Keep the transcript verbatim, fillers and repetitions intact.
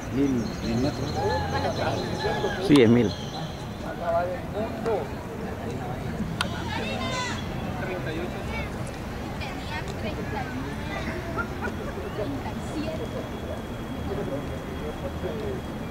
Mil, mil metros. Sí, es mil. Tenía treinta y nueve, treinta y siete.